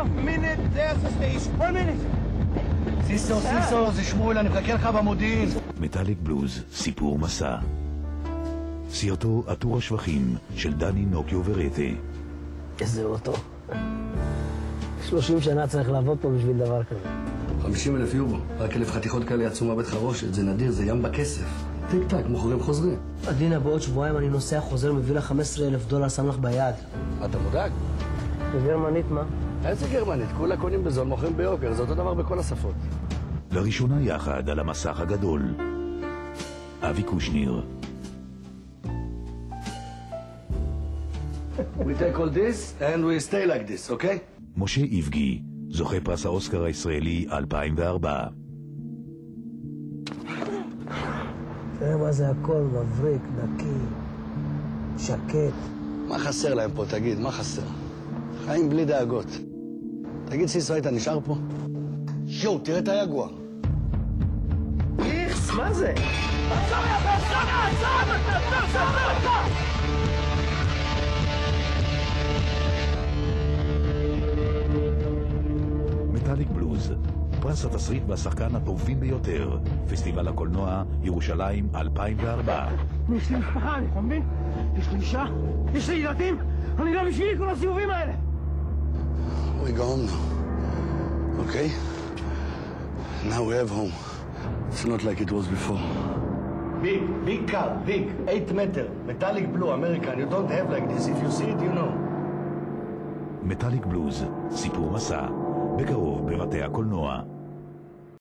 minute, there's the station. 1 minute. סיסו, זה שמואל, אני מחכה לך במודיעין. מטאליק בלוז, סיפור מסע. סרטו עטור השבחים של דני נוקיו ורטה. איזה אוטו. 30 שנה צריך לעבוד פה בשביל דבר כזה. 50,000 יורו. רק 1,000 חתיכות כאלה יצאו מבית חרושת. זה נדיר, זה ים בכסף. טיק טק, מוכרים חוזרים. עדינה, בעוד שבועיים אני נוסע חוזר, מביא לך $15,000 שם לך ביד. אתה מודאג? בגרמנית מה? איזה גרמנית? כולה קונים בזול, מוכרים ביוקר. זה אותו דבר בכל השפות. לראשונה יחד על המסך הגדול. אבי קושניר. We take all this and we stay like this, okay? משה איבגי, זוכה פרס האוסקר הישראלי 2004. תראה מה זה הכל, מבריק, נקי, שקט. מה חסר להם פה, תגיד? מה חסר? חיים בלי דאגות. תגיד, סיסו, היית נשאר פה? יואו, תראה את היגואר. איכס, מה זה? עצור, עצור! מטאליק בלוז, פרס התסריט והשחקן הטובים ביותר, פסטיבל הקולנוע ירושלים 2004. יש לי משפחה, אתה מבין? יש לי אישה, יש לי ילדים, אני לא בשביל כל הסיבובים האלה. We go home now. Okay? Now we have home. It's not like it was before. Big car, big, 8 meter, metallic blue, American. You don't have like this. If you see it, you know. מטאליק בלוז, סיפור מסע, בקרוב בבתי הקולנוע.